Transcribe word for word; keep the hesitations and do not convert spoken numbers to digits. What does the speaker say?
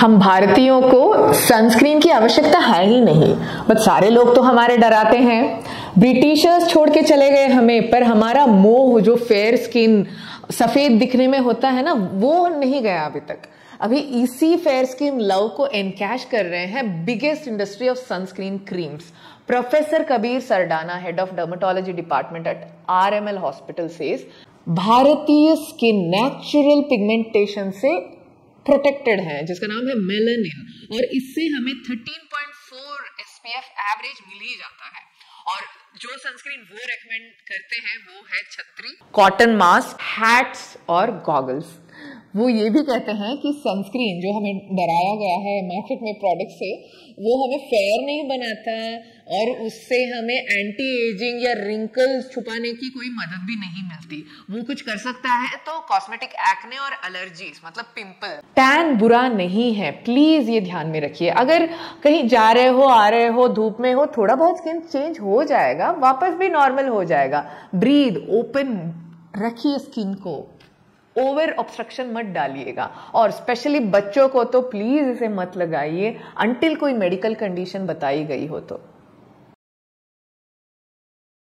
हम भारतीयों को सनस्क्रीन की आवश्यकता है ही नहीं, बट सारे लोग तो हमारे डराते हैं। ब्रिटिशर्स छोड़ के चले गए हमें, पर हमारा मोह जो फेयर स्किन सफेद दिखने में होता है ना, वो नहीं गया अभी तक। अभी इसी फेयर स्किन लव को एनकैश कर रहे हैं biggest industry of sunscreen creams. Professor Kabir Sardana, head of dermatology department at RML hospital says भारतीय स्किन नेचुरल पिगमेंटेशन से प्रोटेक्टेड है, जिसका नाम है मेलानिन, और इससे हमें thirteen point four SPF average मिल ही जाता है। और जो सनस्क्रीन वो रेकमेंड करते हैं वो है छतरी, कॉटन मास्क, हैट्स और गॉगल्स। वो ये भी कहते हैं कि सनस्क्रीन जो हमें डराया गया है मार्केट में प्रोडक्ट से, वो हमें फेयर नहीं बनाता और उससे हमें एंटी एजिंग या रिंकल्स छुपाने की कोई मदद भी नहीं मिलती। वो कुछ कर सकता है तो कॉस्मेटिक एक्ने और एलर्जीज मतलब पिंपल। टैन बुरा नहीं है, प्लीज ये ध्यान में रखिए। अगर कहीं जा रहे हो, आ रहे हो, धूप में हो, थोड़ा बहुत स्किन चेंज हो जाएगा, वापस भी नॉर्मल हो जाएगा। ब्रीद, ओपन रखिए स्किन को, ओवर ऑब्स्ट्रक्शन मत डालिएगा। और स्पेशली बच्चों को तो प्लीज इसे मत लगाइए अंटिल कोई मेडिकल कंडीशन बताई गई हो तो।